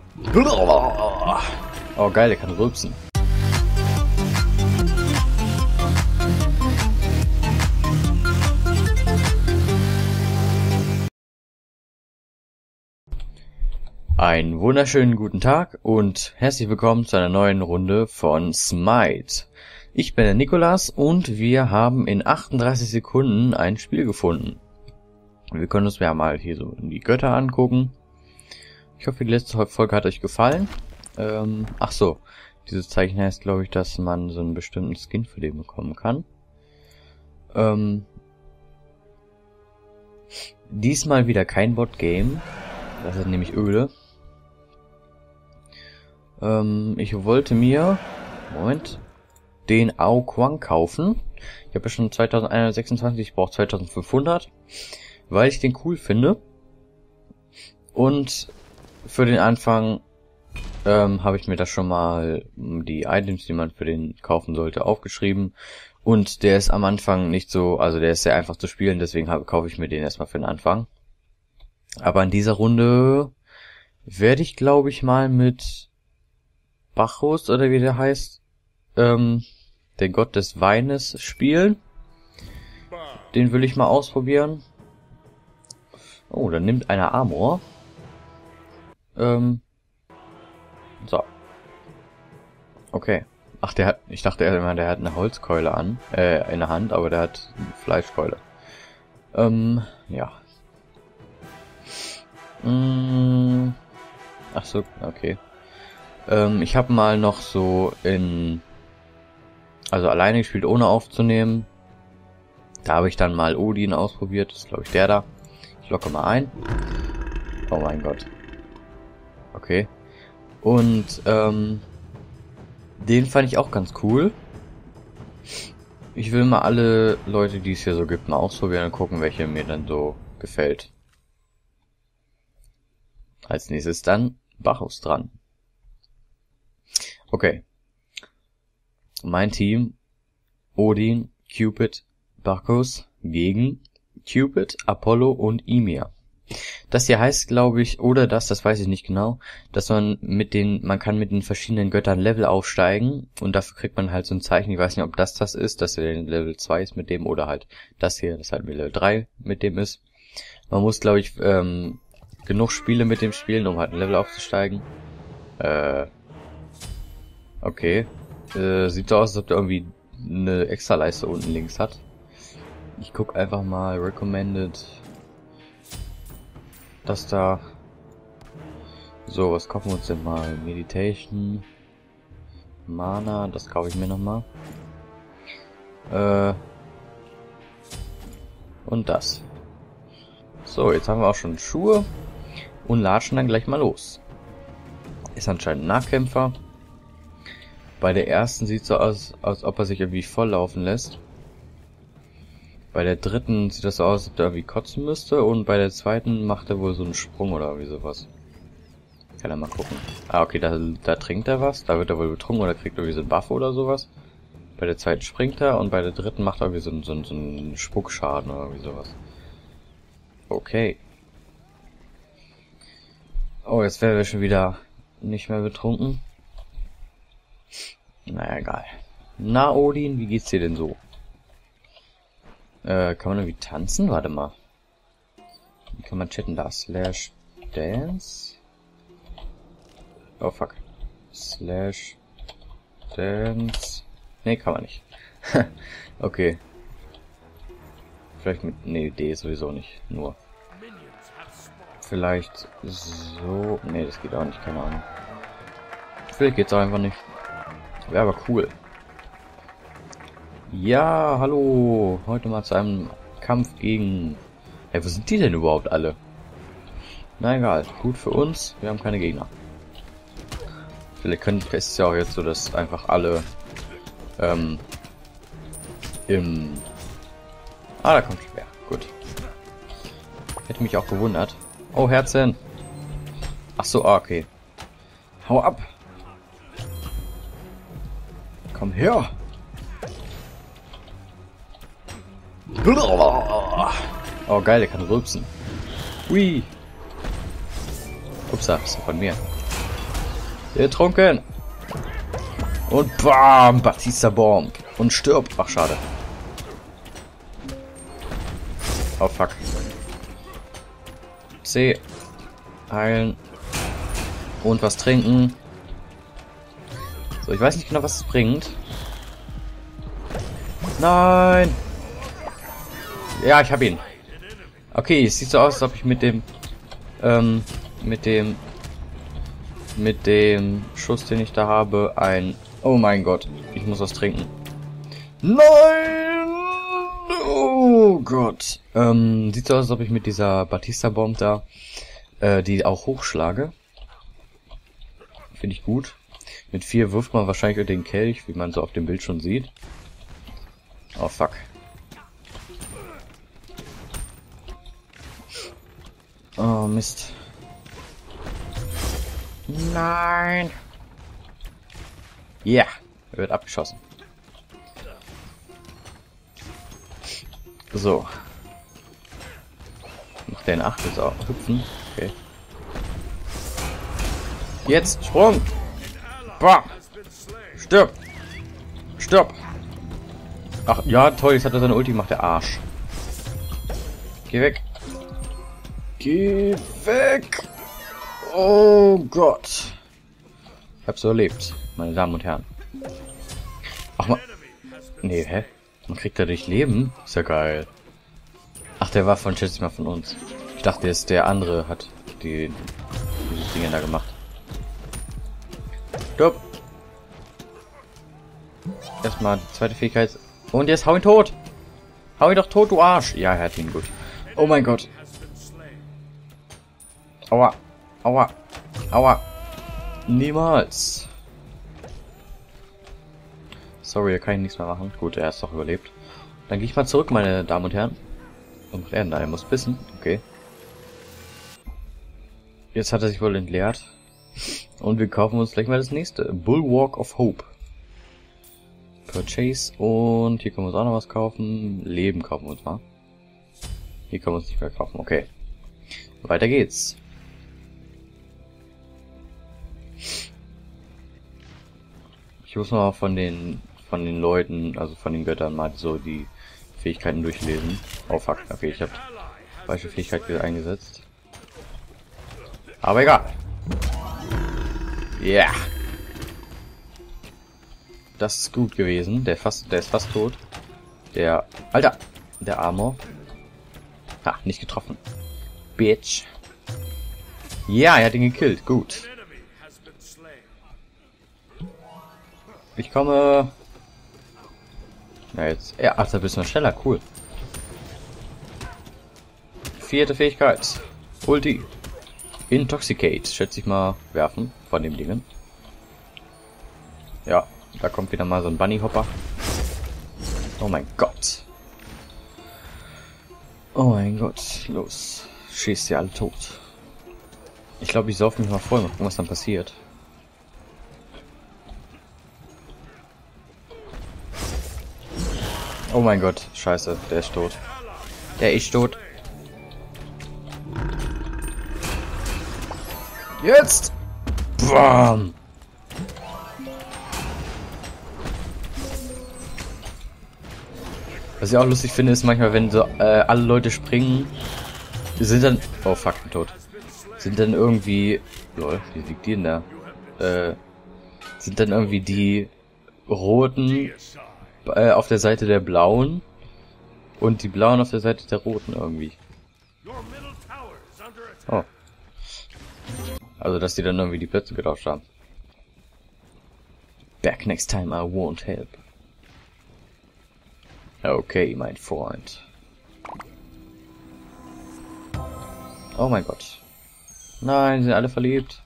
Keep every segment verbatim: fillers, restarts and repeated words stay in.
Oh geil, der kann rülpsen. Einen wunderschönen guten Tag und herzlich willkommen zu einer neuen Runde von Smite. Ich bin der Nikolas und wir haben in achtunddreißig Sekunden ein Spiel gefunden. Wir können uns ja mal hier so in die Götter angucken. Ich hoffe, die letzte Folge hat euch gefallen. Ähm, ach so, dieses Zeichen heißt, glaube ich, dass man so einen bestimmten Skin für den bekommen kann. Ähm, diesmal wieder kein Bot-Game. Das ist nämlich öde. Ähm, ich wollte mir, Moment, den Ao Kuang kaufen. Ich habe ja schon zweitausendeinhundertsechsundzwanzig, ich brauche zweitausendfünfhundert, weil ich den cool finde. Und für den Anfang ähm, habe ich mir das schon mal, die Items, die man für den kaufen sollte, aufgeschrieben. Und der ist am Anfang nicht so, also der ist sehr einfach zu spielen, deswegen habe, kaufe ich mir den erstmal für den Anfang. Aber in dieser Runde werde ich, glaube ich, mal mit Bacchus, oder wie der heißt, ähm, der Gott des Weines spielen. Den will ich mal ausprobieren. Oh, dann nimmt einer Armor. Ähm, so. Okay. Ach, der hat, ich dachte immer, der hat eine Holzkeule an, äh, in der Hand, aber der hat eine Fleischkeule. Ähm, ja. Mm, ach so, okay. Ähm, ich habe mal noch so in, also alleine gespielt, ohne aufzunehmen. Da habe ich dann mal Odin ausprobiert. Das ist, glaube ich, der da. Ich locke mal ein. Oh mein Gott. Okay. Und, ähm, den fand ich auch ganz cool. Ich will mal alle Leute, die es hier so gibt, mal ausprobieren und gucken, welche mir dann so gefällt. Als nächstes dann Bacchus dran. Okay. Mein Team: Odin, Cupid, Bacchus gegen Cupid, Apollo und Ymir. Das hier heißt, glaube ich, oder das, das weiß ich nicht genau, dass man mit den, man kann mit den verschiedenen Göttern Level aufsteigen und dafür kriegt man halt so ein Zeichen. Ich weiß nicht, ob das das ist, dass er Level zwei ist mit dem, oder halt das hier, das halt mit Level drei mit dem ist. Man muss, glaube ich, ähm, genug Spiele mit dem spielen, um halt ein Level aufzusteigen. Äh, okay. Äh, sieht so aus, als ob der irgendwie eine Extra-Leiste unten links hat. Ich guck einfach mal Recommended. Das da. So, was kaufen wir uns denn mal? Meditation. Mana, das kaufe ich mir nochmal. Äh. Und das. So, jetzt haben wir auch schon Schuhe. Und latschen dann gleich mal los. Ist anscheinend ein Nahkämpfer. Bei der ersten sieht es so aus, als ob er sich irgendwie volllaufen lässt. Bei der dritten sieht das so aus, als ob er irgendwie kotzen müsste. Und bei der zweiten macht er wohl so einen Sprung oder irgendwie sowas. Kann er mal gucken. Ah, okay, da, da trinkt er was. Da wird er wohl betrunken oder kriegt irgendwie so einen Buff oder sowas. Bei der zweiten springt er und bei der dritten macht er irgendwie so einen, so einen, so einen Spuckschaden oder irgendwie sowas. Okay. Oh, jetzt werden wir schon wieder nicht mehr betrunken. Naja, egal. Na, Odin, wie geht's dir denn so? Äh, kann man irgendwie tanzen? Warte mal. Wie kann man chatten da? Slash Dance? Oh, fuck. Slash Dance. Nee, kann man nicht. Okay. Vielleicht mit... Nee, D sowieso nicht. Nur. Vielleicht so... Nee, das geht auch nicht. Keine Ahnung. Vielleicht geht's auch einfach nicht. Wäre aber cool. Ja, hallo. Heute mal zu einem Kampf gegen... Hey, wo sind die denn überhaupt alle? Na egal. Gut für uns. Wir haben keine Gegner. Vielleicht können, ist es ja auch jetzt so, dass einfach alle ähm, im... Ah, da kommt schwer. Gut. Hätte mich auch gewundert. Oh, Herzen. Ach so, ah, okay. Hau ab. Komm her. Oh geil, der kann rülpsen. Hui. Upsa, ist ja von mir. Getrunken. Und bam, Batista Bomb. Und stirb. Ach, schade. Oh, fuck. C. Heilen. Und was trinken. So, ich weiß nicht genau, was es bringt. Nein! Ja, ich hab ihn. Okay, es sieht so aus, als ob ich mit dem... Ähm, mit dem... Mit dem Schuss, den ich da habe, ein... Oh mein Gott, ich muss was trinken. Nein! Oh Gott. Ähm, sieht so aus, als ob ich mit dieser Batista-Bomb da, äh, die auch hochschlage. Finde ich gut. Mit vier wirft man wahrscheinlich den Kelch, wie man so auf dem Bild schon sieht. Oh fuck. Oh Mist. Nein. Ja, yeah, er wird abgeschossen. So. Macht der in acht ist auch hüpfen. Okay. Jetzt Sprung. Bam. Stirb. Stirb. Ach ja, toll, jetzt hat er seine Ulti gemacht, der Arsch. Geh weg. Geh weg. Oh Gott. Ich hab's überlebt, meine Damen und Herren. Ach man. Nee, hä? Man kriegt dadurch Leben? Ist ja geil. Ach, der war von, schätze ich mal, von uns. Ich dachte, jetzt der andere hat die diese Dinge da gemacht. Stopp. Erstmal die zweite Fähigkeit. Und jetzt hau ihn tot. Hau ihn doch tot, du Arsch. Ja, er hat ihn gut. Oh mein Gott. Aua. Aua. Aua. Niemals. Sorry, da kann ich nichts mehr machen. Gut, er ist doch überlebt. Dann gehe ich mal zurück, meine Damen und Herren. Und macht er denn da? Er muss bissen. Okay. Jetzt hat er sich wohl entleert. Und wir kaufen uns gleich mal das nächste. Bulwark of Hope. Purchase. Und hier können wir uns auch noch was kaufen. Leben kaufen wir uns mal. Hier können wir uns nicht mehr kaufen. Okay. Weiter geht's. Ich muss mal von den von den Leuten, also von den Göttern mal so die Fähigkeiten durchlesen. Oh fuck, okay, ich habe falsche Fähigkeit wieder eingesetzt. Aber egal. Ja. Yeah. Das ist gut gewesen. Der fast, der ist fast tot. Der, Alter, der Armor. Ha, nicht getroffen. Bitch. Ja, er hat ihn gekillt. Gut. Ich komme. Na jetzt. Ja, ach, da bist du noch schneller. Cool. Vierte Fähigkeit. Ulti. Intoxicate. Schätze ich mal werfen von dem Dingen. Ja, da kommt wieder mal so ein Bunny-Hopper. Oh mein Gott. Oh mein Gott. Los. Schießt sie alle tot. Ich glaube, ich saufe mich mal voll. Mal gucken, was dann passiert. Oh mein Gott, scheiße, der ist tot. Der ist tot. Jetzt! Bam! Was ich auch lustig finde, ist manchmal, wenn so äh, alle Leute springen, sind dann... Oh fuck, bin tot. Sind dann irgendwie... Lol, wie liegt die denn da? Äh, sind dann irgendwie die roten... Äh, auf der Seite der blauen und die blauen auf der Seite der roten irgendwie. Oh. Also, dass die dann irgendwie die Plätze getauscht haben. Back next time, I won't help. Okay, mein Freund. Oh mein Gott. Nein, sind alle verliebt.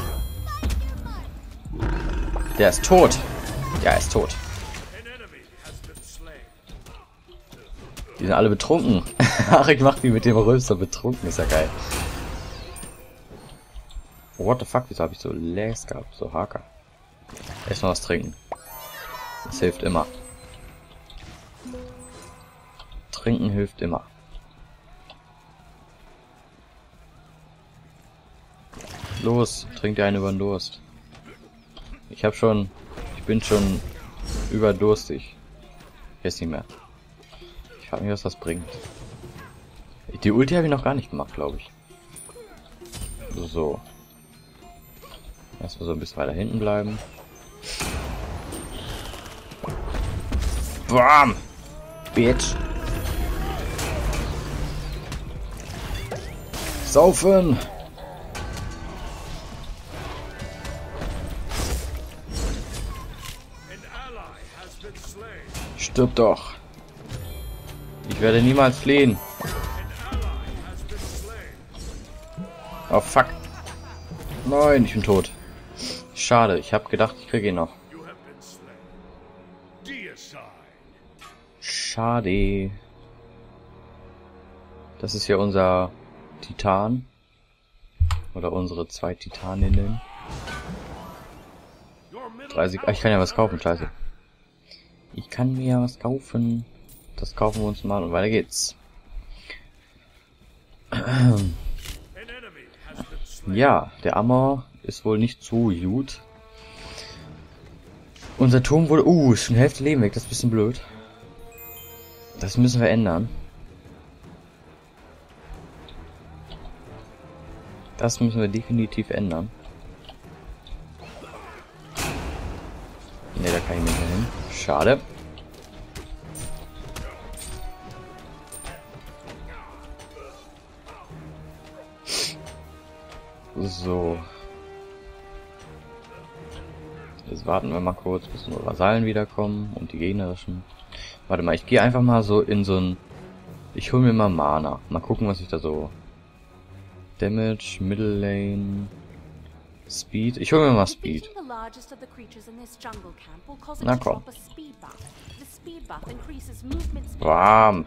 Der ist tot. Ja, er ist tot. Die sind alle betrunken. Ach, ich mach die mit dem Röster betrunken. Ist ja geil. What the fuck? Wieso habe ich so Lags gehabt? So Haker. Erstmal was trinken. Das hilft immer. Trinken hilft immer. Los, trink dir einen über den Durst. Ich habe schon... Ich bin schon überdurstig. Jetzt nicht mehr. Ich frage mich, was das bringt. Die Ulti habe ich noch gar nicht gemacht, glaube ich. So. Erstmal so ein bisschen weiter hinten bleiben. Bam! Bitch! Saufen! Stirb doch! Ich werde niemals fliehen! Oh fuck! Nein, ich bin tot. Schade, ich habe gedacht, ich kriege ihn noch. Schade. Das ist ja unser Titan. Oder unsere zwei Titaninnen. dreißig. Ah, ich kann ja was kaufen, scheiße. Ich kann mir ja was kaufen. Das kaufen wir uns mal und weiter geht's. Ja, der Ammer ist wohl nicht so gut. Unser Turm wurde... Uh, ist schon Hälfte Leben weg. Das ist ein bisschen blöd. Das müssen wir ändern. Das müssen wir definitiv ändern. Ne, da kann ich nicht mehr hin. Schade. So. Jetzt warten wir mal kurz, bis unsere Vasallen wiederkommen und die gegnerischen. Warte mal, ich gehe einfach mal so in so ein... Ich hole mir mal Mana. Mal gucken, was ich da so... Damage, Middle Lane... Speed. Ich hole mir mal Speed. Na komm. Bam.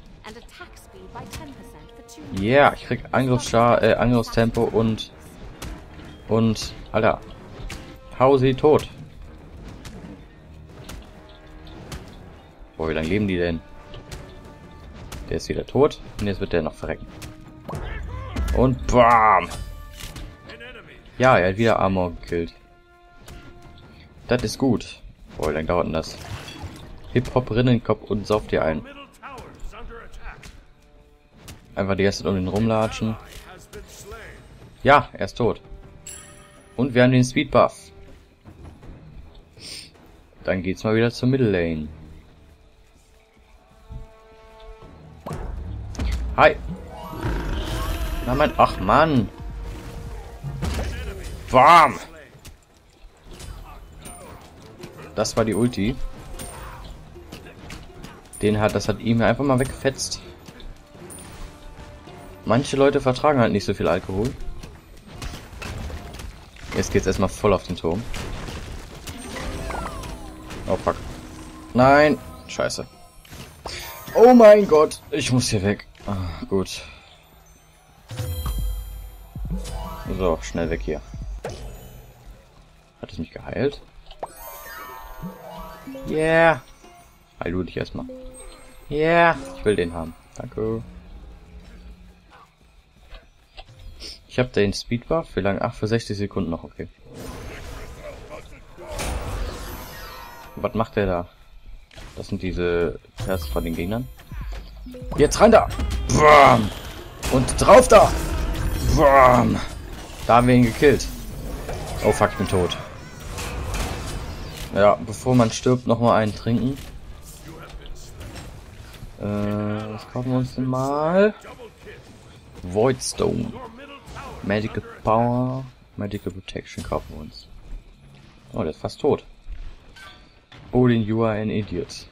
Ja, yeah, ich krieg Angriffsschar, äh, Angriffstempo und... Und... Alter. Hau sie tot. Boah, wie lange leben die denn? Der ist wieder tot. Und jetzt wird der noch verrecken. Und bam! Ja, er hat wieder Armor gekillt. Das ist gut. Boah, wie lange dauert denn das? Hip-Hop, Rinnenkopf und sauf dir ein. Einfach die ganze Zeit um den rumlatschen. Ja, er ist tot. Und wir haben den Speed Buff. Dann geht's mal wieder zur Middle Lane. Hi. Na mein, ach Mann. Bam. Das war die Ulti. Den hat, das hat ihm einfach mal weggefetzt. Manche Leute vertragen halt nicht so viel Alkohol. Jetzt geht's erstmal voll auf den Turm. Oh fuck. Nein. Scheiße. Oh mein Gott. Ich muss hier weg. Ah, gut. So, schnell weg hier. Hat es mich geheilt? Yeah. Heil du dich erstmal. Yeah. Ich will den haben. Danke. Ich habe den Speed Buff. Wie lange? Ach, für sechzig Sekunden noch. Okay. Was macht der da? Das sind diese Herz von den Gegnern. Jetzt rein da! Bam! Und drauf da! Bam! Da haben wir ihn gekillt. Oh fuck, ich bin tot. Ja, bevor man stirbt, nochmal einen trinken. Äh, was kaufen wir uns denn mal? Voidstone. Magical Power. Magical Protection kaufen wir uns. Oh, der ist fast tot. Odin, you are an idiot.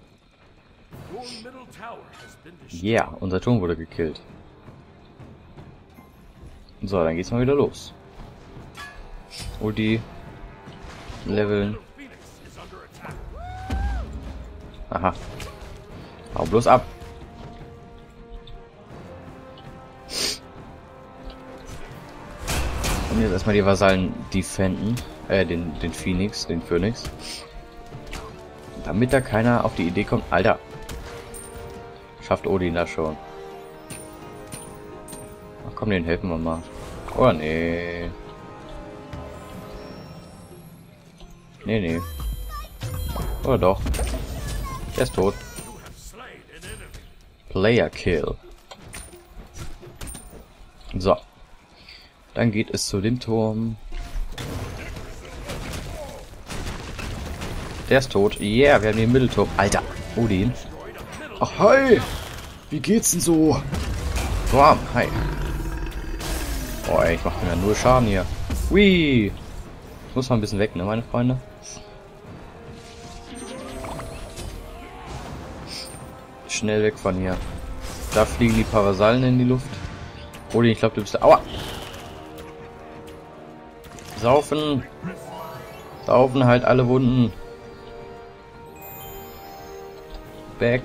Ja, yeah, unser Turm wurde gekillt. So, dann geht's mal wieder los. Ulti. Leveln. Aha. Hau bloß ab. Und jetzt erstmal die Vasallen defenden. Äh, den, den Phoenix, den Phönix. Damit da keiner auf die Idee kommt. Alter. Schafft Odin das schon. Ach komm, den helfen wir mal. Oder nee. Nee, nee. Oder doch. Der ist tot. Player Kill. So. Dann geht es zu dem Turm. Der ist tot. Yeah, wir haben den Mittelturm. Alter, Odin. Ach, hi! Wie geht's denn so? Boah, hi. Boah, ey, ich mach mir ja nur Schaden hier. Hui! Ich muss mal ein bisschen weg, ne, meine Freunde? Schnell weg von hier. Da fliegen die Parasallen in die Luft. Odin, ich glaube, du bist... Aua! Saufen! Saufen halt alle Wunden. Back.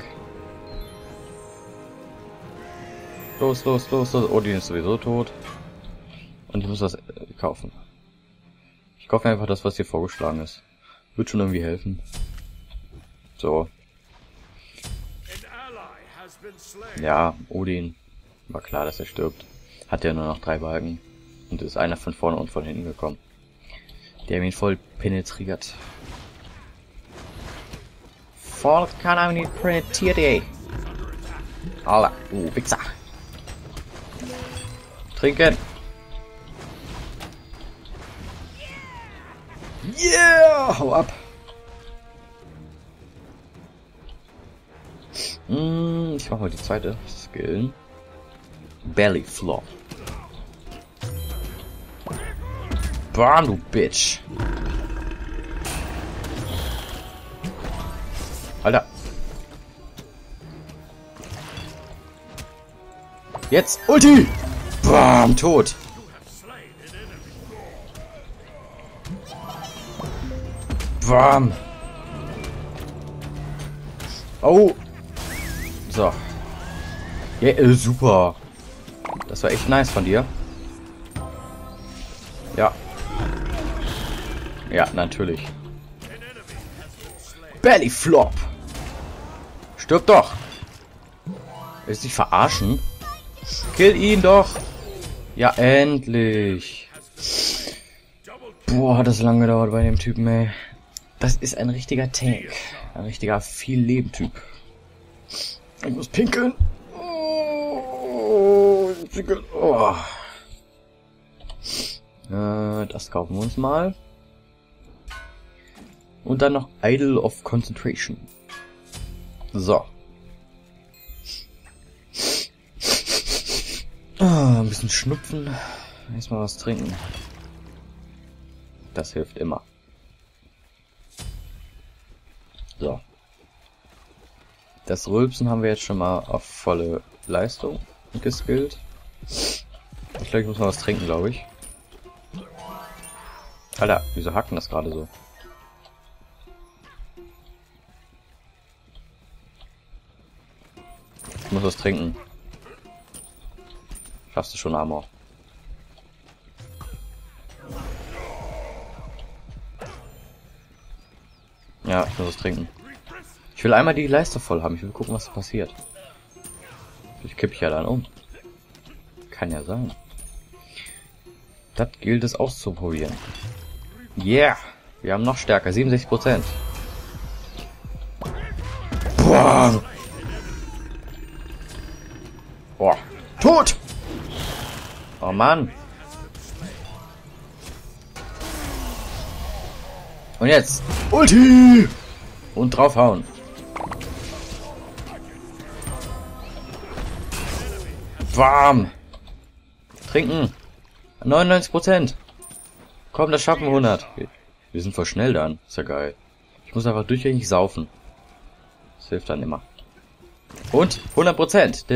Los, los, los, los. Odin ist sowieso tot. Und ich muss das äh, kaufen. Ich kaufe einfach das, was hier vorgeschlagen ist. Wird schon irgendwie helfen. So. Ja, Odin. War klar, dass er stirbt. Hat ja nur noch drei Balken. Und ist einer von vorne und von hinten gekommen. Die haben ihn voll penetriert. Voll kann er nicht penetriert, ey. Alter, du Wichser. Trinken. Yeah! Hau ab! Mm, ich mach mal die zweite Skill. Belly Flop. Bam, du Bitch. Alter. Jetzt Ulti! Bam, tot. Bam. Oh. So. Ja, yeah, super. Das war echt nice von dir. Ja. Ja, natürlich. Belly Flop. Stirb doch. Willst du dich verarschen? Kill ihn doch. Ja, endlich. Boah, hat das lange gedauert bei dem Typen, ey. Das ist ein richtiger Tank. Ein richtiger viel Leben-Typ. Ich muss pinkeln. Oh, pinkeln. Oh. Äh, das kaufen wir uns mal. Und dann noch Idol of Concentration. So. Ah, ein bisschen schnupfen. Erstmal was trinken. Das hilft immer. So. Das Rülpsen haben wir jetzt schon mal auf volle Leistung geskillt. Ich glaube, ich muss mal was trinken, glaube ich. Alter, wieso hacken das gerade so? Ich muss was trinken. Schaffst du schon, Amor? Ja, ich muss was trinken. Ich will einmal die Leiste voll haben. Ich will gucken, was passiert. Ich kippe ich ja dann um. Kann ja sein. Das gilt es auszuprobieren. Yeah! Wir haben noch stärker. siebenundsechzig Prozent. Boah! Boah! Tot! Oh Mann! Und jetzt! Ulti! Und draufhauen. Warm! Trinken! neunundneunzig Prozent! Komm, das schaffen wir hundert. Wir sind voll schnell dann. Ist ja geil. Ich muss einfach durchgängig saufen. Das hilft dann immer. Und hundert Prozent!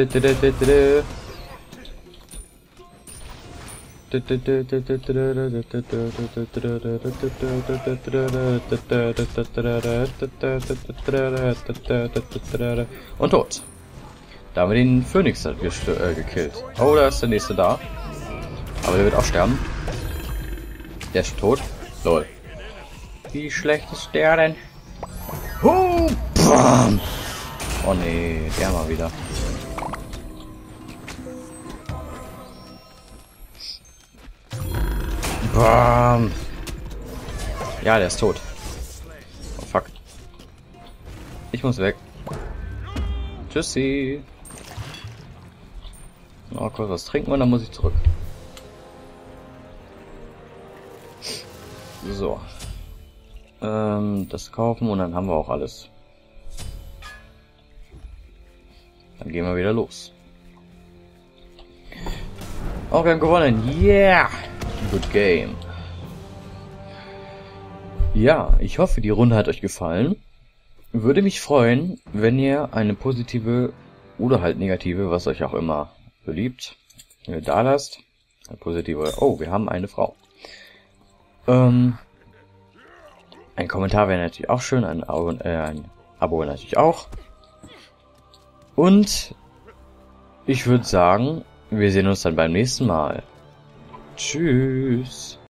Und tot. Da haben wir den Phönix äh, gekillt. Oh, da ist der nächste da. Aber der wird auch sterben. Der ist tot. Lol. Wie schlecht ist der denn? Oh, bam. Oh nee, der mal wieder. Bam. Ja, der ist tot. Oh, fuck. Ich muss weg. Tschüssi. Noch kurz was trinken und dann muss ich zurück. So. Ähm, das kaufen und dann haben wir auch alles. Dann gehen wir wieder los. Oh, wir haben gewonnen. Yeah! Good game. Ja, ich hoffe, die Runde hat euch gefallen. Würde mich freuen, wenn ihr eine positive oder halt negative, was euch auch immer beliebt, da lasst. Eine positive. Oh, wir haben eine Frau. Ähm, ein Kommentar wäre natürlich auch schön, ein Abo, äh, ein Abo natürlich auch. Und ich würde sagen, wir sehen uns dann beim nächsten Mal. Tschüss.